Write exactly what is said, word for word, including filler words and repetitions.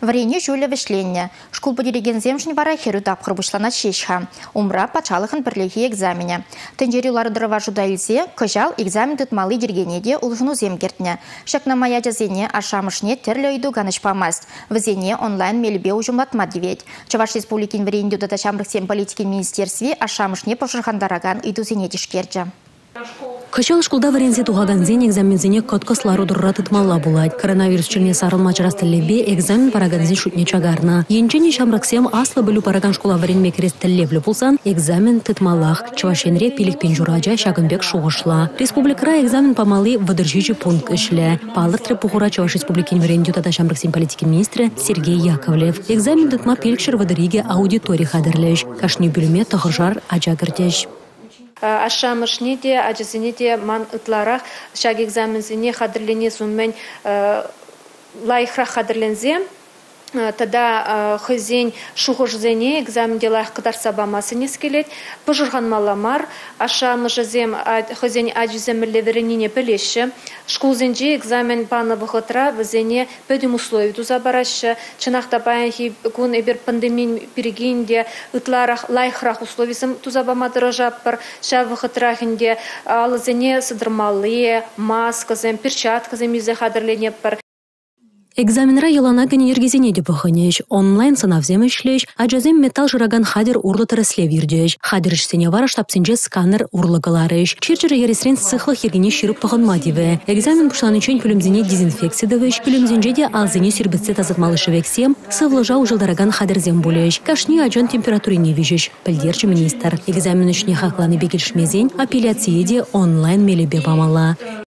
Варене жюля вишленне. Шкул подилеген земшін вара херу тапқыр бұшлана шешха. Умра пачалықын бірлеге экзамене. Тенджерюлары дырыва жуда үлзе, көжал экзамен тұтмалы дергенеде ұлғыну земгертіне. Шакнама ядязене ашамышне терлі үйду ганышпамас. Візене онлайн мелібе ұжымлатма девет. Чаваш республикин варенде датачамрықсен политикин министерстве ашамышне пошырхандараган үйду зене дешкерді. Качал школда варензе тугаганзен экзамензене коткаслару дуррат ытмалла булать. Коронавирус челне сарылма чарастылебе экзамен параганзен шутне чагарна. Енчене шамраксем аслы білу параган школа варенме крестеллевлю пулсан экзамен тытмаллах. Чавашенре пилик пенжураджа шагынбек шуғышла. Республикара экзамен памалы выдержичи пункт ишле. Палыртры пухура Чаваш республикин варенде тата шамраксем политики министры Сергей Яковлев. Экзамен тытма пиликшер выдыриге аудитории хадырлеш. Кашни бюльме тахыржар аджагырдеш. Ашамышнеде, аджазинеде ман ытларах шаг экзамензине хадырлене суммен лайхра хадырлензе. Тада хызень шухожзене экзаменде лайх кадар сабамасыне скелет. Пожурхан маламар, ашамышзем хызень аджиземле веренине пелеші. Школзенже экзамен пана бахатра вазене пөдім условий тузабарашы. Чынақта баянхи күн эбер пандемин перегенде ытларах лайхрах условисым тузабамадырыжаппар. Ша бахатрахынде алызене сыдырмалы, масказем, перчатказем юзе хадырленеппар. Экзаменра елана генергизене де паханеш, онлайн сынавзем ишлеш, аджазем металл жыраган хадер урлы тырысле вирдеш. Хадер ішсене вара штапсенже сканер урлыгаларыш. Черчері ересрен сыхлых ергене ширып паханма деве. Экзамен пушланычен пүлімзене дезинфекция девеш, пүлімзенже де алзене сирбітсе тазытмалышы вексем, сывлыжа ужылдараган хадерзем булеш. Кашни аджан температурине вижеш, пілдерчі министр. Экзамен үшне хақланы бекелшмезен, апелляция де онлайн мелебе бамала.